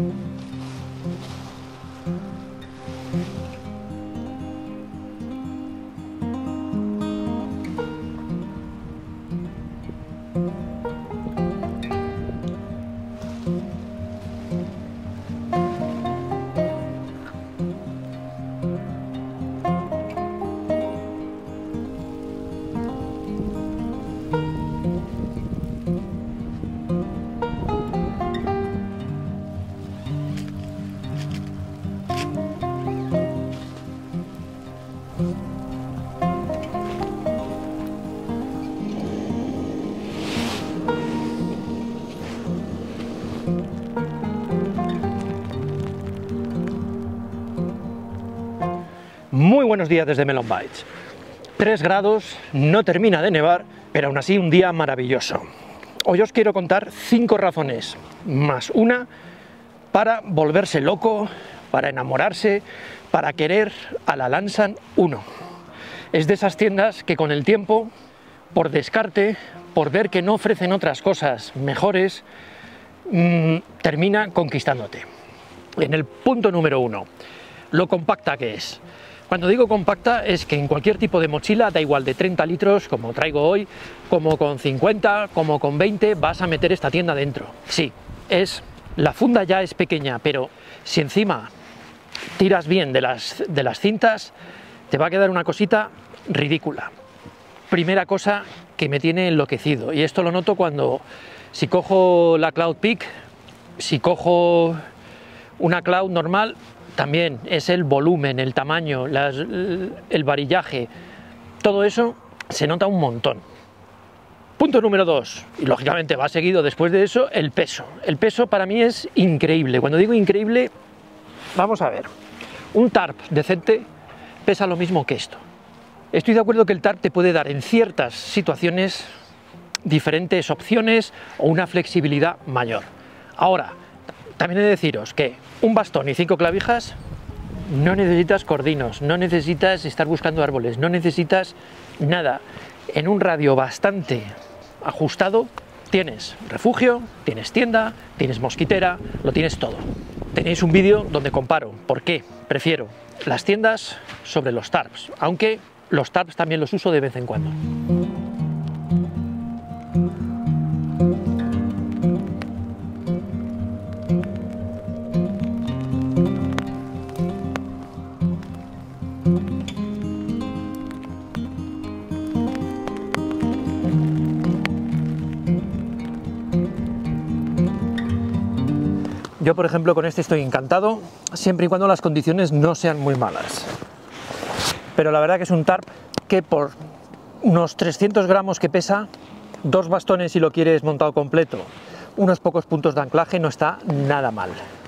Muy buenos días desde Melon Bites. 3 grados, no termina de nevar, pero aún así un día maravilloso. Hoy os quiero contar 5 razones, más una, para volverse loco, para enamorarse, para querer a la Lansan 1. Es de esas tiendas que con el tiempo, por descarte, por ver que no ofrecen otras cosas mejores, termina conquistándote. En el punto número 1, lo compacta que es. Cuando digo compacta es que en cualquier tipo de mochila, da igual de 30 litros como traigo hoy, como con 50, como con 20, vas a meter esta tienda dentro. Sí, la funda ya es pequeña, pero si encima tiras bien de las cintas, te va a quedar una cosita ridícula. Primera cosa que me tiene enloquecido, y esto lo noto si cojo la Cloud Peak, si cojo una Cloud normal, también es el volumen, el tamaño, el varillaje, todo eso se nota un montón. Punto número 2, y lógicamente va seguido después de eso, el peso. El peso para mí es increíble. Cuando digo increíble, vamos a ver, un tarp decente pesa lo mismo que esto. Estoy de acuerdo que el tarp te puede dar en ciertas situaciones diferentes opciones o una flexibilidad mayor. Ahora, también he de deciros que un bastón y 5 clavijas no necesitas cordinos, no necesitas estar buscando árboles, no necesitas nada. En un radio bastante ajustado tienes refugio, tienes tienda, tienes mosquitera, lo tienes todo. Tenéis un vídeo donde comparo por qué prefiero las tiendas sobre los tarps, aunque los tarps también los uso de vez en cuando. Yo, por ejemplo, con este estoy encantado, siempre y cuando las condiciones no sean muy malas. Pero la verdad que es un tarp que por unos 300 gramos que pesa, 2 bastones si lo quieres montado completo, unos pocos puntos de anclaje, no está nada mal.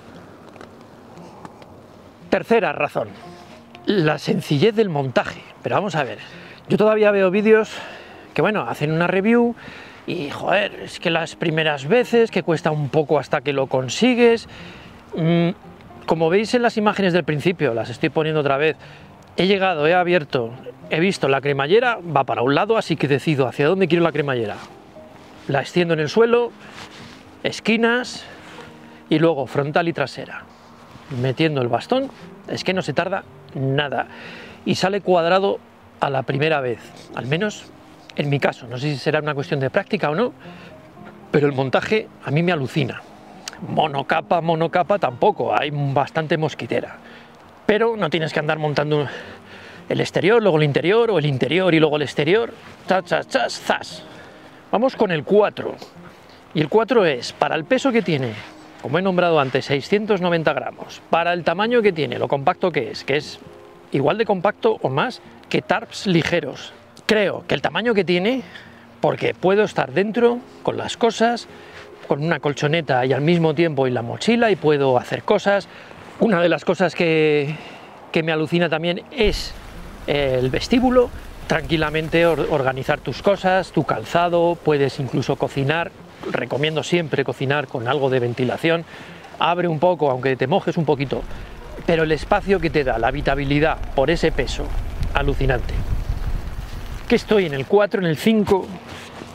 Tercera razón, la sencillez del montaje. Pero vamos a ver, yo todavía veo vídeos que, bueno, hacen una review y, joder, es que las primeras veces, que cuesta un poco hasta que lo consigues. Como veis en las imágenes del principio, las estoy poniendo otra vez, he llegado, he abierto, he visto la cremallera, va para un lado, así que decido hacia dónde quiero la cremallera. La extiendo en el suelo, esquinas y luego frontal y trasera. Metiendo el bastón, es que no se tarda nada y sale cuadrado a la primera vez, al menos en mi caso. No sé si será una cuestión de práctica o no, pero el montaje a mí me alucina. Monocapa tampoco, hay bastante mosquitera, pero no tienes que andar montando el exterior, luego el interior, o el interior y luego el exterior. Zas. Vamos con el 4, y el 4 es, para el peso que tiene, como he nombrado antes, 690 gramos, para el tamaño que tiene, lo compacto que es igual de compacto o más que tarps ligeros. Creo que el tamaño que tiene, porque puedo estar dentro con las cosas, con una colchoneta y al mismo tiempo en la mochila, y puedo hacer cosas. Una de las cosas que me alucina también es el vestíbulo, tranquilamente organizar tus cosas, tu calzado, puedes incluso cocinar. Recomiendo siempre cocinar con algo de ventilación, abre un poco, aunque te mojes un poquito, pero el espacio que te da, la habitabilidad por ese peso, alucinante. Que estoy en el 4, en el 5,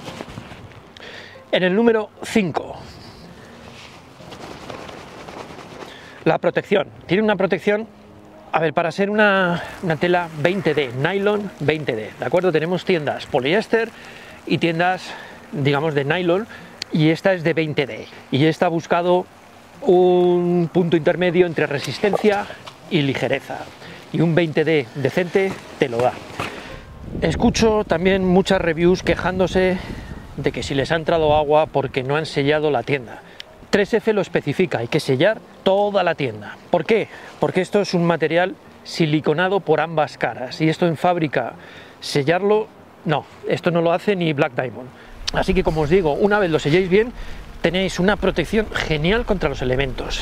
en el número 5. La protección. Tiene una protección, a ver, para ser una tela 20D, nylon 20D, ¿de acuerdo? Tenemos tiendas poliéster y tiendas, digamos, de nylon, y esta es de 20D. Y esta ha buscado un punto intermedio entre resistencia y ligereza. Y un 20D decente te lo da. Escucho también muchas reviews quejándose de que si les ha entrado agua porque no han sellado la tienda. 3F lo especifica, hay que sellar toda la tienda. ¿Por qué? Porque esto es un material siliconado por ambas caras y esto en fábrica, sellarlo, no, esto no lo hace ni Black Diamond. Así que, como os digo, una vez lo selléis bien, tenéis una protección genial contra los elementos.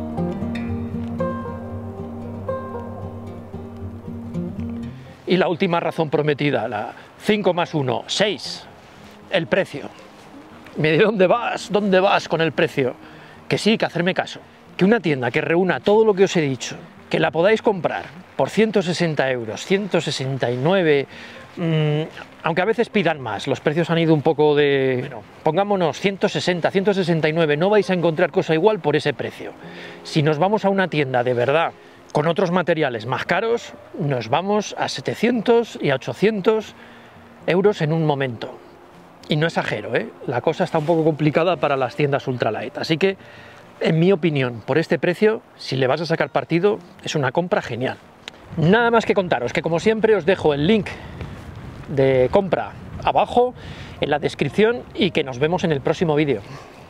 Y la última razón prometida, la 5 más 1, 6, el precio. Me diré, ¿dónde vas? ¿Dónde vas con el precio? Que sí, que hacerme caso. Que una tienda que reúna todo lo que os he dicho, que la podáis comprar por 160 euros, 169, aunque a veces pidan más, los precios han ido un poco de... Bueno, pongámonos 160, 169, no vais a encontrar cosa igual por ese precio. Si nos vamos a una tienda de verdad, con otros materiales más caros, nos vamos a 700 y a 800 euros en un momento. Y no exagero, ¿eh? La cosa está un poco complicada para las tiendas ultralight. Así que, en mi opinión, por este precio, si le vas a sacar partido, es una compra genial. Nada más que contaros, que como siempre os dejo el link de compra abajo, en la descripción, y que nos vemos en el próximo vídeo.